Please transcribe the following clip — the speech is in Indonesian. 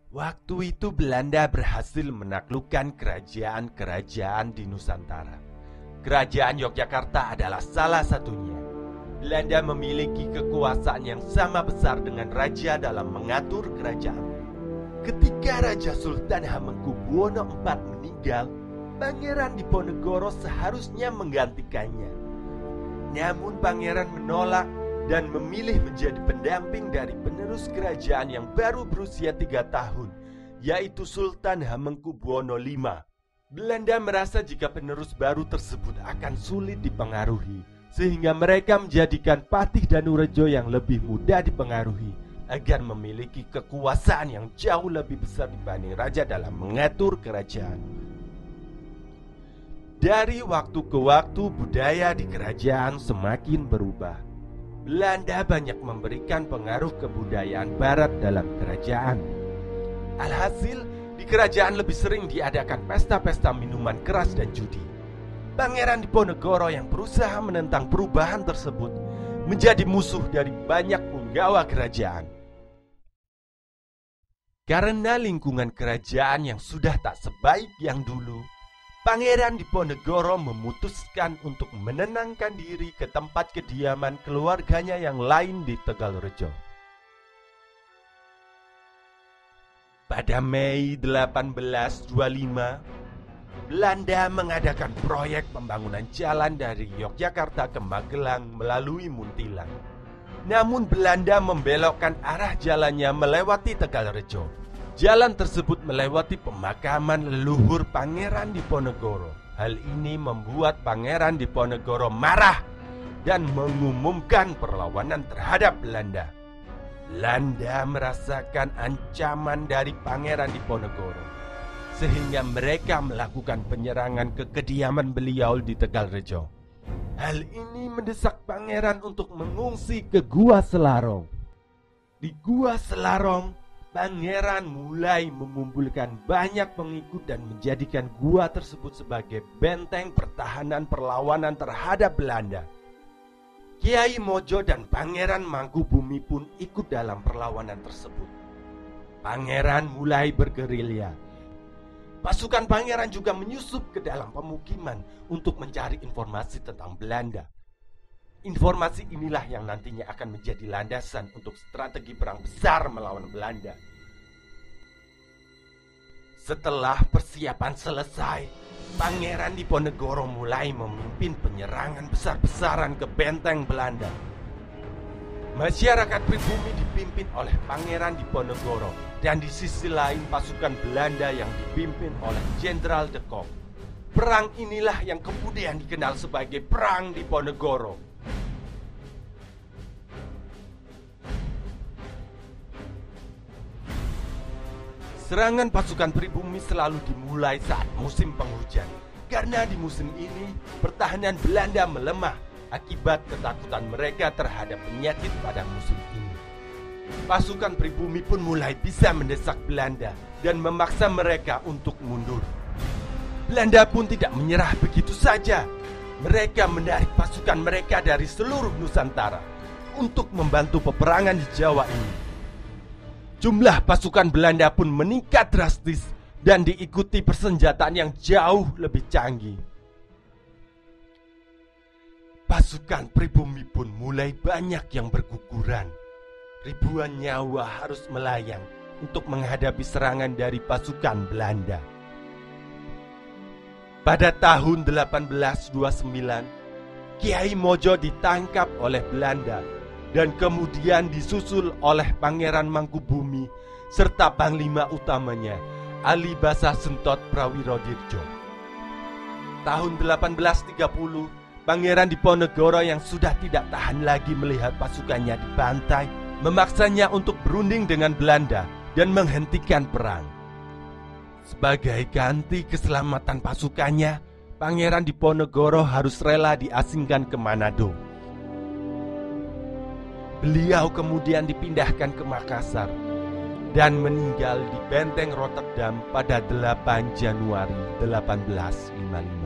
Waktu itu Belanda berhasil menaklukkan kerajaan-kerajaan di Nusantara. Kerajaan Yogyakarta adalah salah satunya. Belanda memiliki kekuasaan yang sama besar dengan raja dalam mengatur kerajaan. Ketika Raja Sultan Hamengkubuwono IV meninggal, Pangeran Diponegoro seharusnya menggantikannya. Namun pangeran menolak dan memilih menjadi pendamping dari penerus kerajaan yang baru berusia 3 tahun, yaitu Sultan Hamengkubuwono V. Belanda merasa jika penerus baru tersebut akan sulit dipengaruhi, sehingga mereka menjadikan Patih Danurejo yang lebih mudah dipengaruhi agar memiliki kekuasaan yang jauh lebih besar dibanding raja dalam mengatur kerajaan. Dari waktu ke waktu budaya di kerajaan semakin berubah. Belanda banyak memberikan pengaruh kebudayaan barat dalam kerajaan. Alhasil, di kerajaan lebih sering diadakan pesta-pesta minuman keras dan judi. Pangeran Diponegoro yang berusaha menentang perubahan tersebut menjadi musuh dari banyak punggawa kerajaan. Karena lingkungan kerajaan yang sudah tak sebaik yang dulu, Pangeran Diponegoro memutuskan untuk menenangkan diri ke tempat kediaman keluarganya yang lain di Tegalrejo. Pada Mei 1825, Belanda mengadakan proyek pembangunan jalan dari Yogyakarta ke Magelang melalui Muntilan. Namun Belanda membelokkan arah jalannya melewati Tegalrejo. Jalan tersebut melewati pemakaman leluhur Pangeran Diponegoro. Hal ini membuat Pangeran Diponegoro marah dan mengumumkan perlawanan terhadap Belanda. Belanda merasakan ancaman dari Pangeran Diponegoro, sehingga mereka melakukan penyerangan ke kediaman beliau di Tegalrejo. Hal ini mendesak Pangeran untuk mengungsi ke Gua Selarong. Di Gua Selarong, Pangeran mulai mengumpulkan banyak pengikut dan menjadikan gua tersebut sebagai benteng pertahanan perlawanan terhadap Belanda. Kiai Mojo dan Pangeran Mangkubumi pun ikut dalam perlawanan tersebut. Pangeran mulai bergerilya. Pasukan pangeran juga menyusup ke dalam pemukiman untuk mencari informasi tentang Belanda. Informasi inilah yang nantinya akan menjadi landasan untuk strategi perang besar melawan Belanda. Setelah persiapan selesai, Pangeran Diponegoro mulai memimpin penyerangan besar-besaran ke benteng Belanda. Masyarakat pribumi dipimpin oleh Pangeran Diponegoro, dan di sisi lain pasukan Belanda yang dipimpin oleh Jenderal de Kock. Perang inilah yang kemudian dikenal sebagai Perang Diponegoro. Serangan pasukan pribumi selalu dimulai saat musim penghujan, karena di musim ini pertahanan Belanda melemah akibat ketakutan mereka terhadap penyakit pada musim ini. Pasukan pribumi pun mulai bisa mendesak Belanda dan memaksa mereka untuk mundur. Belanda pun tidak menyerah begitu saja. Mereka menarik pasukan mereka dari seluruh Nusantara untuk membantu peperangan di Jawa ini. Jumlah pasukan Belanda pun meningkat drastis dan diikuti persenjataan yang jauh lebih canggih. Pasukan pribumi pun mulai banyak yang berguguran. Ribuan nyawa harus melayang untuk menghadapi serangan dari pasukan Belanda. Pada tahun 1829, Kiai Mojo ditangkap oleh Belanda dan kemudian disusul oleh Pangeran Mangkubumi serta panglima utamanya Ali Basah Sentot Prawirodirjo. Tahun 1830, Pangeran Diponegoro yang sudah tidak tahan lagi melihat pasukannya dibantai, memaksanya untuk berunding dengan Belanda dan menghentikan perang. Sebagai ganti keselamatan pasukannya, Pangeran Diponegoro harus rela diasingkan ke Manado. Beliau kemudian dipindahkan ke Makassar dan meninggal di Benteng Rotterdam pada 8 Januari 1855.